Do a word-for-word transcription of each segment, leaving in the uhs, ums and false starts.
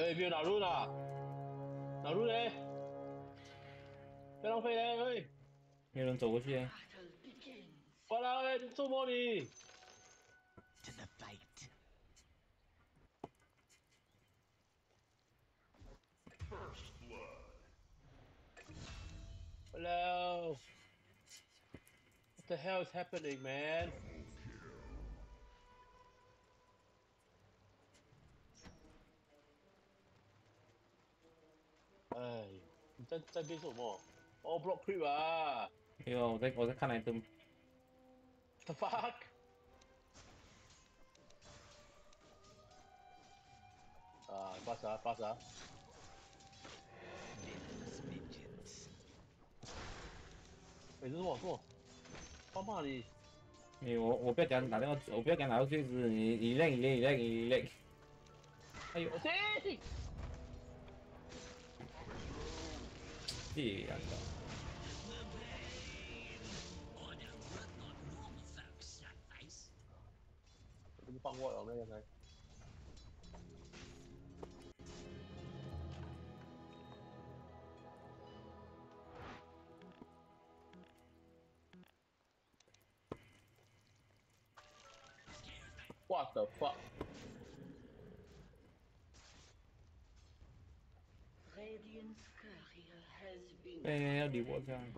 哎，没有哪路啦？哪路嘞？不要浪费嘞！喂， 没有人走过去欸。 Battle begins. 完了，哎，做梦你！ To the fight. First blood. Hello. What the hell is happening, man? Double kill. 哎呦，你在在变什么？哦，block creep 啊没有，我在我在看 item。 ！The fuck？啊，八十啊，八十啊！ Endless vengeance. 哎，这是我做，帮骂你！ 没有，我我不要讲打电话，我不要讲打到最子，你你累你累你累你累。哎呦， 我信！ 这样的。 我这个放过了那个才。What the fuck？ Radiant's courier has been 哎，要理我这样。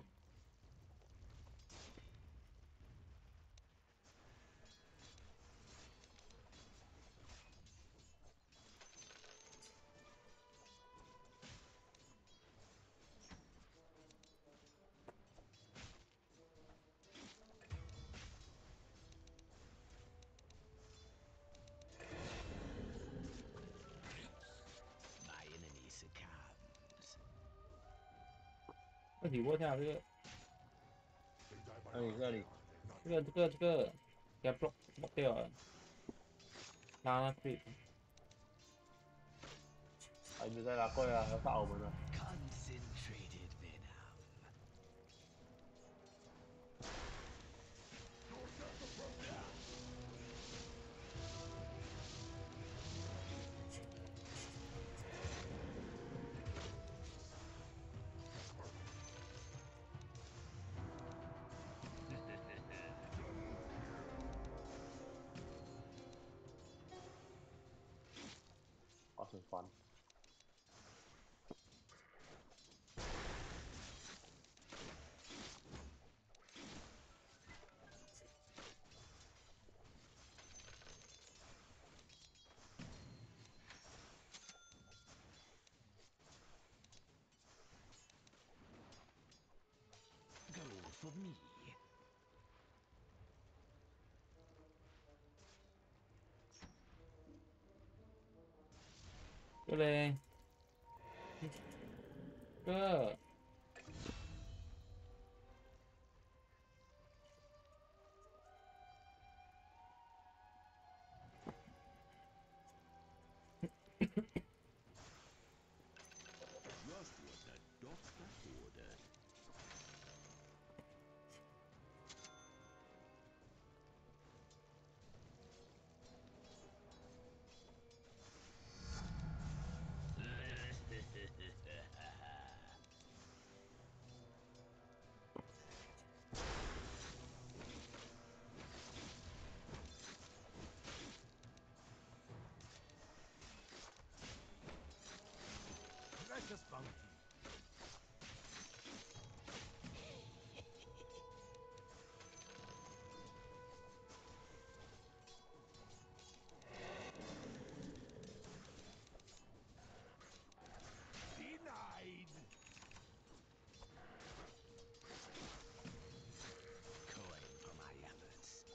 My enemy succumbs. 要理我这样这个 They die by 那你这 eye, 里， not 这个这个这个给它 block block 掉了，拉那 creep。 还没在拿过来啊，要杀我们了。 Concentrated venom. 啊，很烦。 Go for me. 对嘞，哥， just what the doctor ordered. Precious bounty. Denied. Coin for my efforts.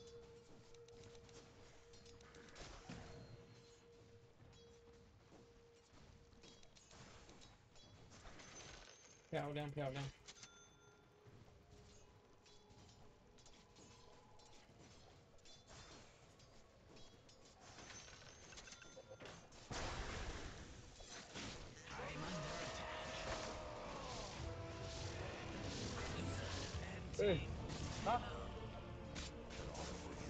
漂亮漂亮。 I'm under attack. 哎，啊！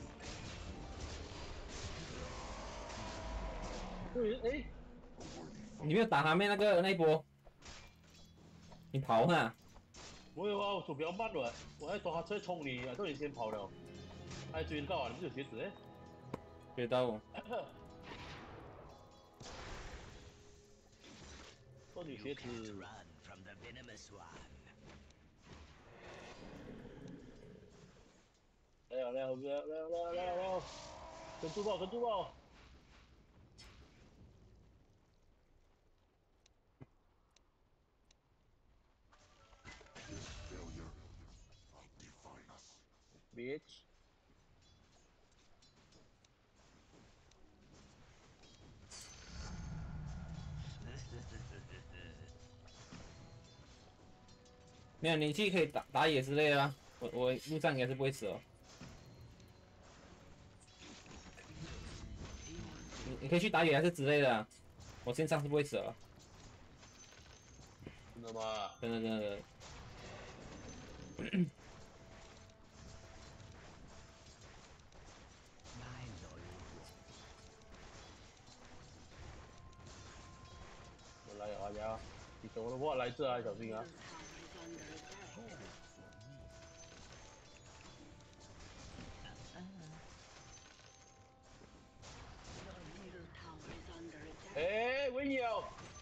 对，哎， 你没有打他面那个那一波，你跑哈？ 我有啊，我手比较慢的，我还等他再冲你，都你先跑了，还追得到啊？你不是有鞋子哎？ 追到我， 都有鞋子。 Run from the venomous one. 来了来了来了来了来了来了，跟住爆跟住爆！ Failure will define us. bitch。 没有你去可以打打野之类的啊，我我路上应该是不会死哦。你你可以去打野还是之类的啊，我线上是不会死哦。 真的吗？ 真的真的真的。 我来啊呀！你等我的话来这啊，小心啊！ 哎，我有。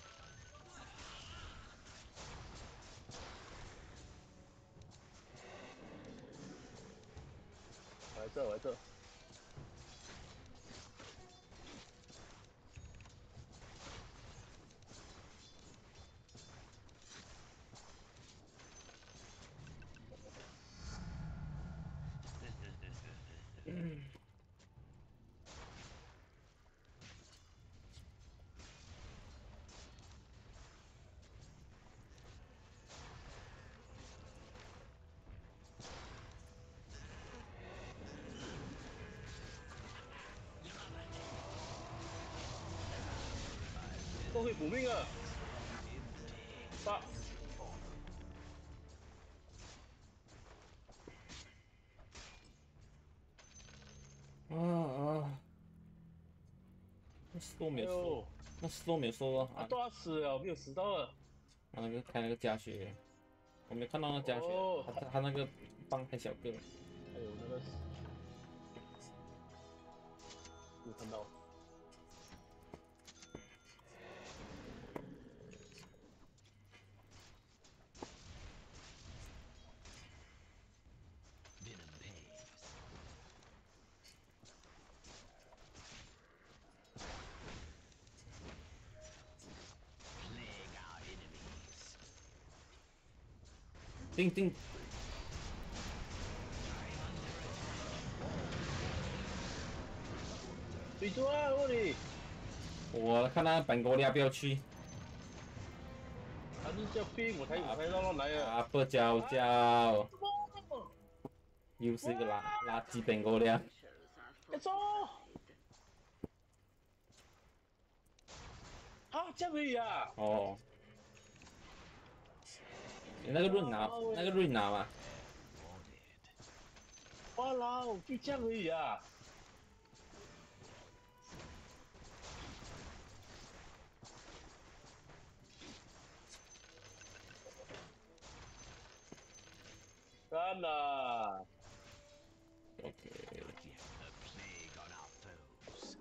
我来这，我来这。都可以补命啊！杀！ 啊啊！那石头没有收，那石头没有收啊！ 啊，都要死了，没有死到了。 他那个开那个加血，我没看到那加血， 哦他他那个棒太小个。 还有那个，有看到。 Venom pays. Plague our enemies. 定定， 闭嘴啊！我你， 我看那本国利亚不要去， 他是叫兵，我才我才让他来啊！ 啊不交交，又是一个垃垃圾本国利亚。 别走！啊，这样而已啊！ 哦，你那个润拿，那个润拿嘛， 哇啦，就这样而已啊！干了！ OK， A plague on our foes.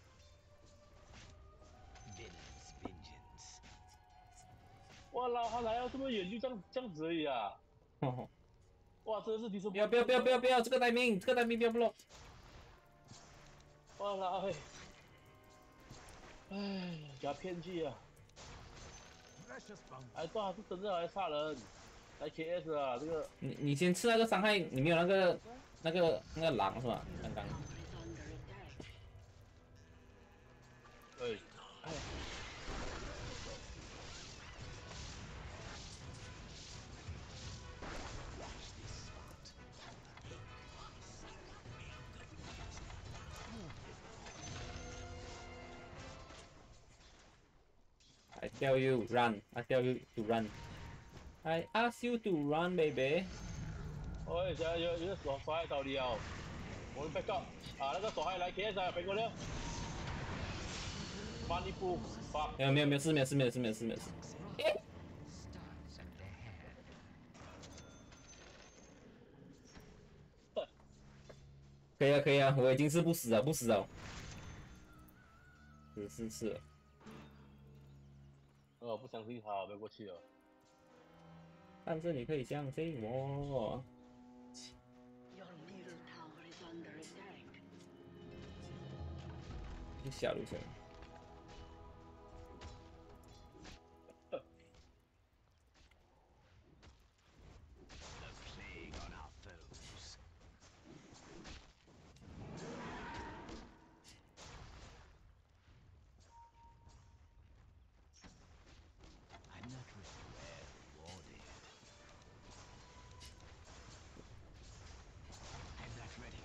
Venom's vengeance. 哇啦，他来到这么远，就这样这样子而已啊！ 哦， 哇，真的是敌手。 不要不要不要不要不要，这个待命，这个待命不要 block。 哇啦，哎，哎，给他骗去啊！ Precious bounty. 哎，对啊，是真正来杀人，来 K S 啊，这个你你先吃那个伤害，你没有那个那个那个狼是吧？刚刚。 哎，哎， I tell you run. I tell you to run. I ask you to run, baby. 哎，有有有个手手到了，我们 back up 啊，那个手还来 K S 啊，飞过了， 慢一步，fuck， 没有没有没有事没有事没有事没有事没有事。 Stars up ahead. 可以啊可以啊，我已经是不死了不死了。是是是。 呃，不相信他，不要过去了。 但是你可以相信我。 Your middle tower is under attack. 去下路去了。 The plague on our foes. I'm not really well rewarded. I'm not ready.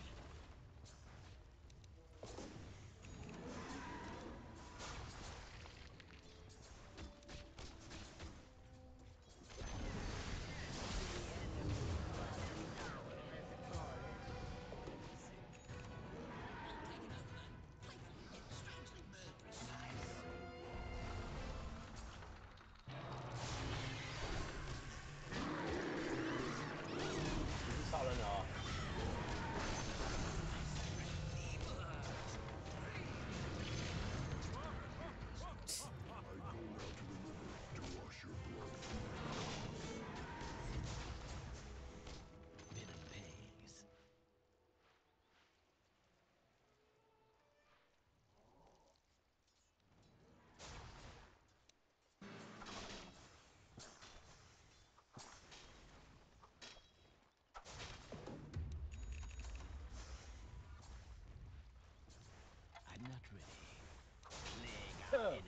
enemies.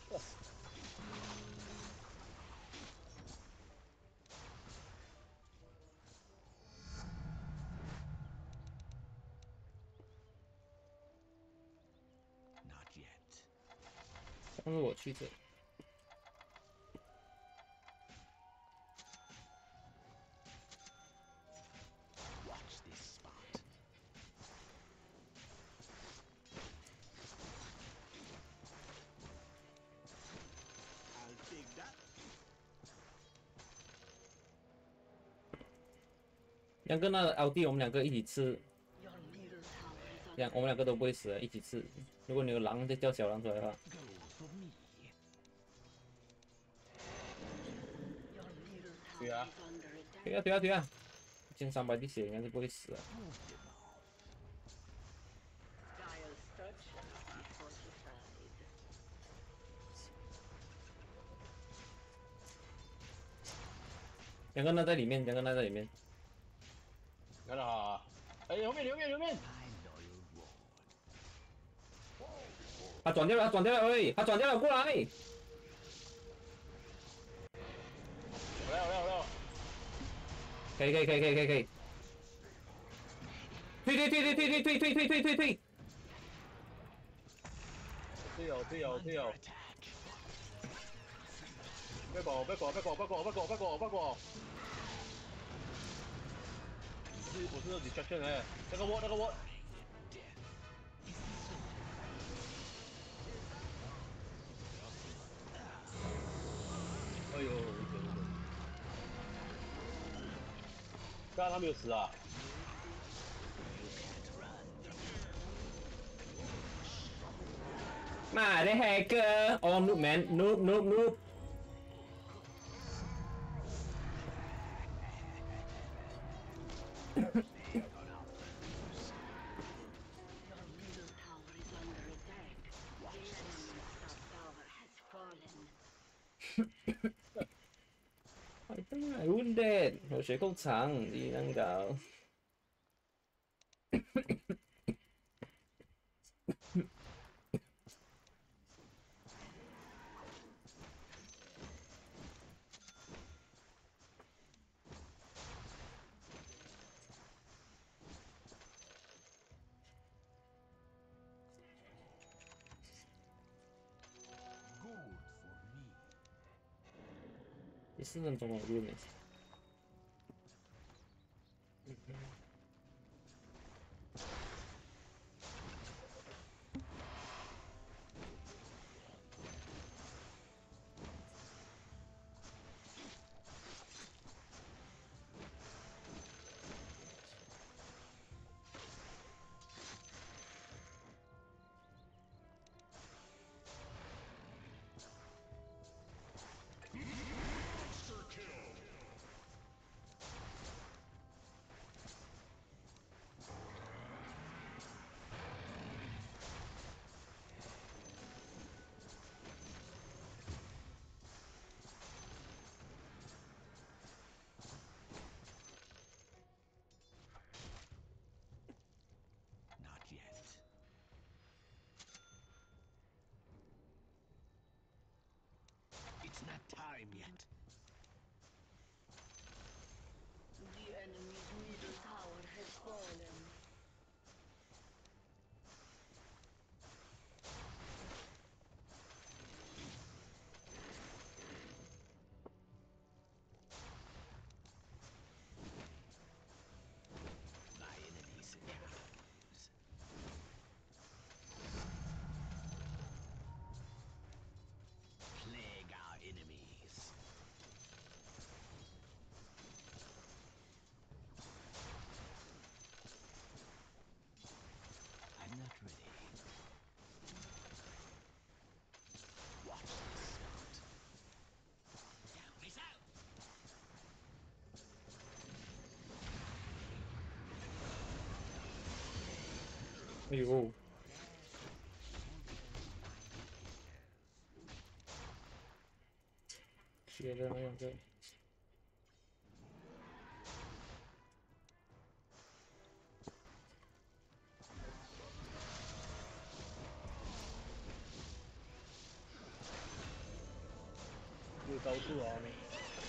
Not yet. 但是我去这。 Watch this spot. I'll take that. 两个那奥弟，我们两个一起吃， Your middle tower is 两 under 我们两个都不会死，一起吃。如果你有狼，再叫小狼出来的话， Go for me. Your middle tower 对啊 is under attack. 对啊对啊对啊，一千三百滴血应该是不会死的。 Move them all. Dire structures be fortified. 两个那在里面，两个那在里面。 看到啊，哎，后面后面后面， My loyal ward. 他转掉了，他转掉了，喂，他转掉了，过来！ 我来我来我来， 可以可以可以可以可以可以。退退退退退退退退退退退退！ 队友队友队 Under 友， attack. 别过别过别过别过别过别过别过。我是我是 distraction 哎，那个我那个我， 哎呦，危险危险！刚刚他没有死啊？ 妈的黑哥，哦 noob man noob noob noob。 Your middle tower is under attack. The enemy's top tower has fallen. 快点来 wounded，我血够长，你能搞？第四分钟了，我就没。 time yet. The enemy's middle tower has fallen. My enemies cows. Plague our enemies. I'm not ready. Watch this spot. Down is out. 哎呦，血的那个， 有高度啊你。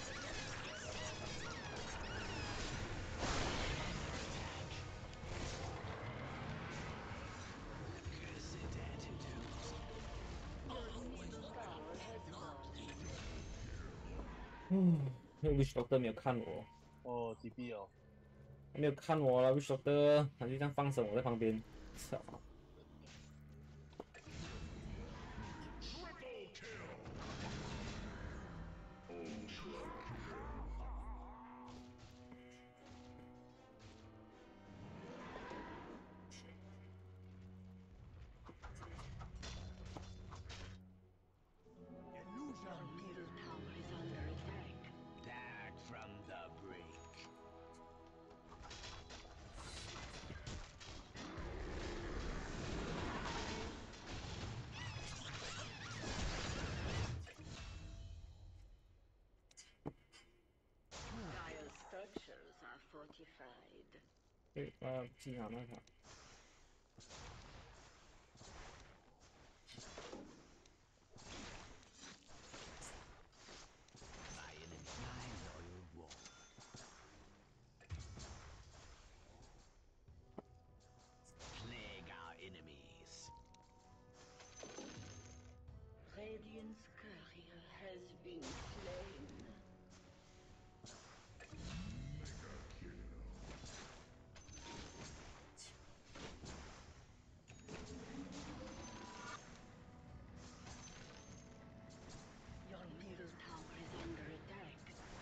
Cursed antidote. Your middle tower has fallen. 嗯，那 Wish Doctor 没有看我， 哦，G B 哦。 他没有看我了，Wish Doctor，他就这样放生我在旁边，操！ Your middle tower is under attack. Back from the brink. Dire structures are fortified. 对，呃，进场那场， My enemy, my loyal ward. Plague our enemies. Radiant's courier has been slain. Your middle tower is under attack.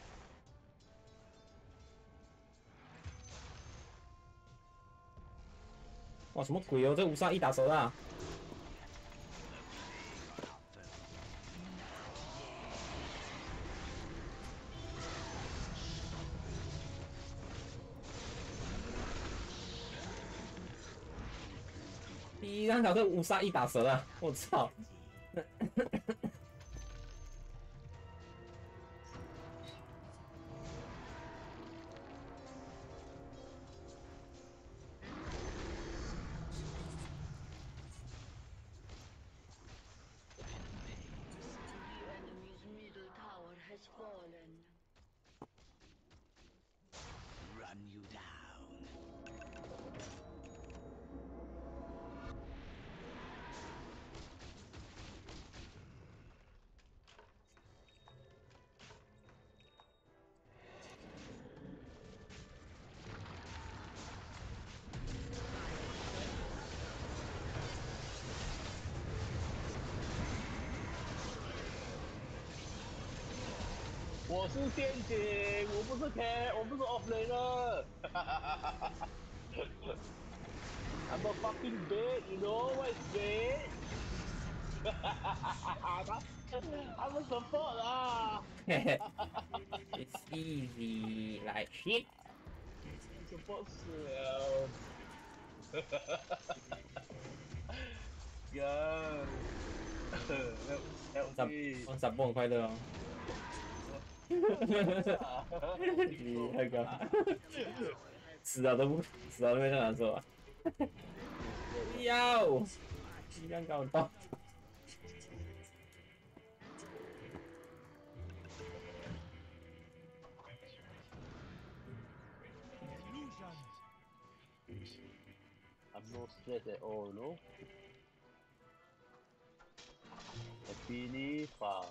哇，什么鬼哦？这五杀一打手啦！ 第一张角色五杀一打折啊！我操！ The enemy's middle tower has fallen. Run you down. “我是电警，我不是 K， 我不是 offlaner。I'm a fucking bait, you know what is bait? I'm a support 啊。 It's easy like shit。 support 死了。呀，L 上 P。 上上播很快乐哦。你那个死了都不死了都没那难受啊！不要，尽量搞到。 stress at all, you know. Happily fun.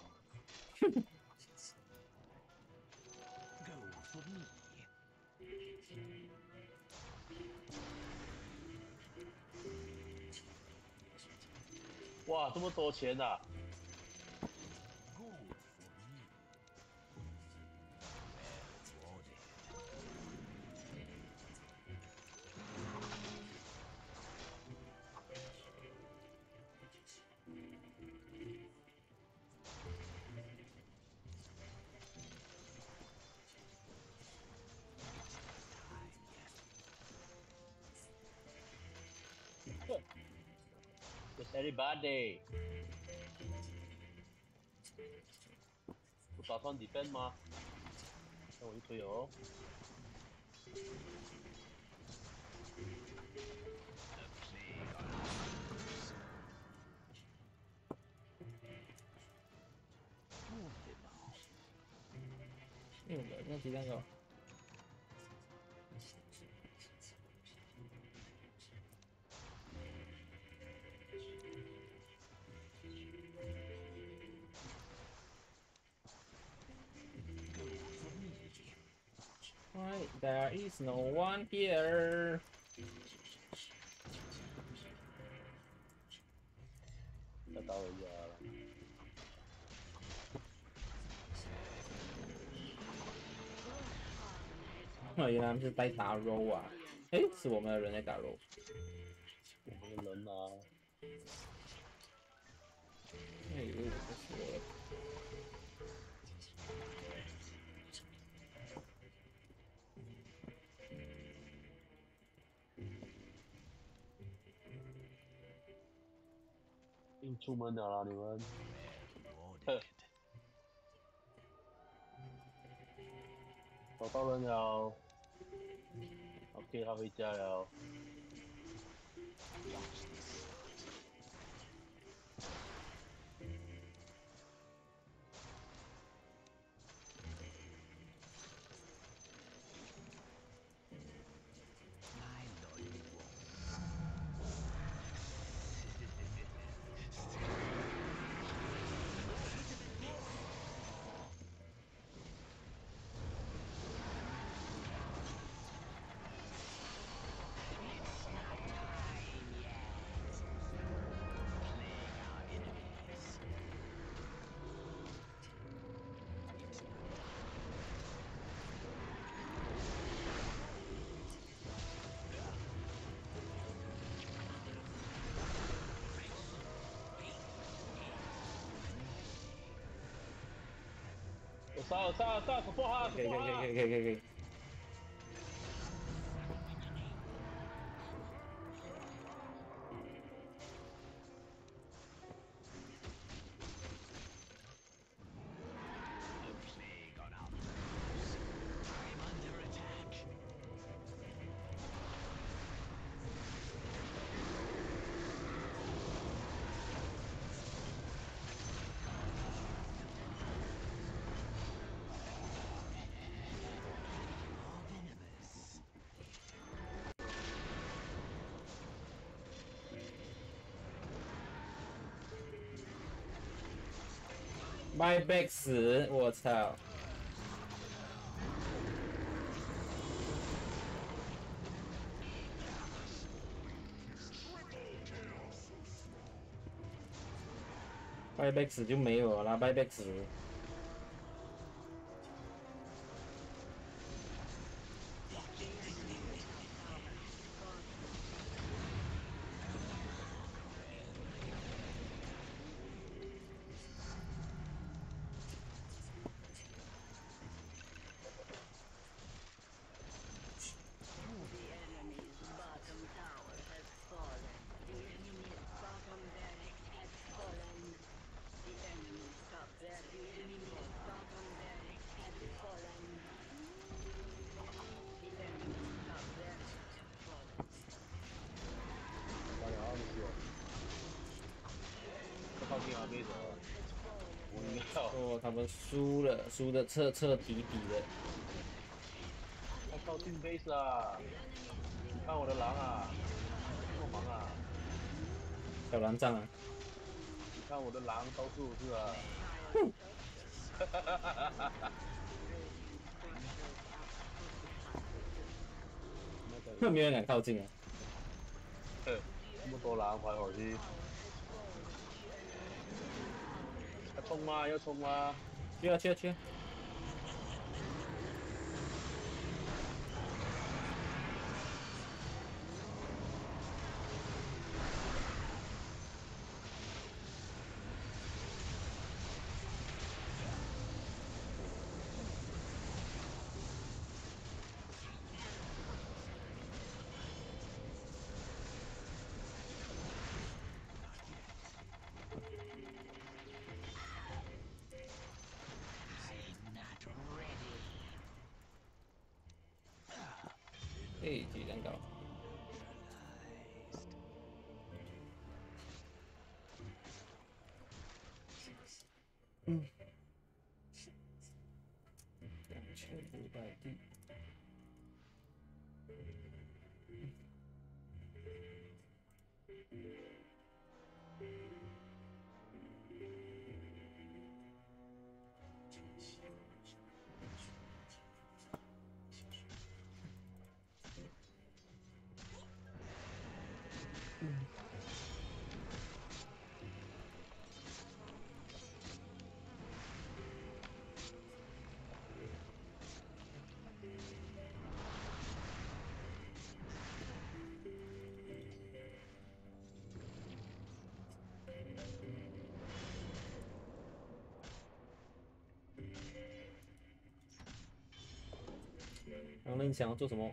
Go for me. 哇，这么多钱啊！ Good for me. Well rewarded. Just everybody。不打算 defend 吗？那我一推哦。 嗯，那鸡蛋糕。 Why there is no one here? 要打我一下了。 哦，原来他们是在打 roll 啊！哎，是我们的人在打 roll。 我们的人啊， 哎呦，不是。 硬出门了啦，你们。 Rewarded. 找到人了。OK， 他回家了。 My lord won't. 我杀我杀我杀我破他！ 可以可以可以可以可以可以可以。 A plague on our foes. I'm under attack. More venomous. buyback 死，我操！ buyback 死就没有了啦 ，buyback 死。 靠近阿妹走了。我没有。 哦，他们输了，输的彻彻底底的。 要靠近 base 啊！你看我的狼啊，这么帮忙啊！ 小蓝杖啊， 你看我的狼到处是啊。 那没人敢靠近啊。 这么多狼跑来跑去，要冲吗？要冲吗？ 去啊去啊去啊！哎，鸡蛋糕。嗯。两千五百 D。然后你想要做什么？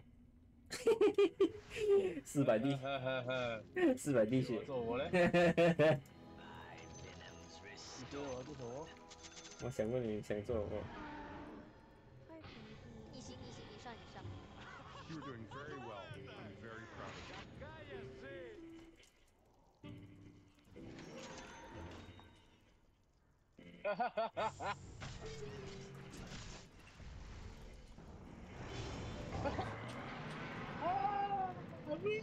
四百 D， 四百 D 血。 做我嘞？ My venom's 你觉得我要做什么？ 我想问你想做什么？ 一星一星一上以上。 You're doing very well. I'm very proud of you. 哈哈哈哈哈！啊！喂！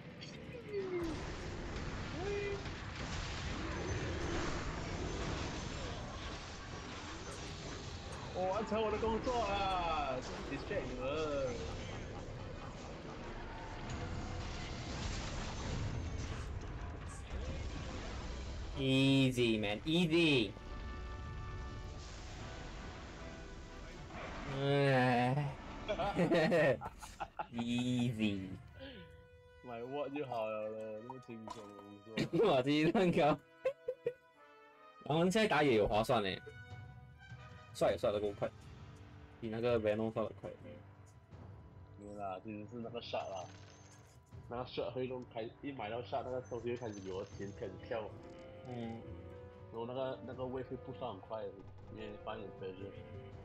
喂！我完成我的工作了 ，distract 你们。 Easy man, easy. 哎 ，easy。 买 what 就好了了，那么轻松的工作。 马鸡蛋糕。然后现在打野有划算呢，刷也刷得够快，比那个 Venom 刷得快。 没有啦，其实是那个 shot 啦，那个 shot 会弄开，一买到 shot 那个东西会开始有钱开始跳， 嗯， 然后那个那个位会不算很快，因为放一点 pressure。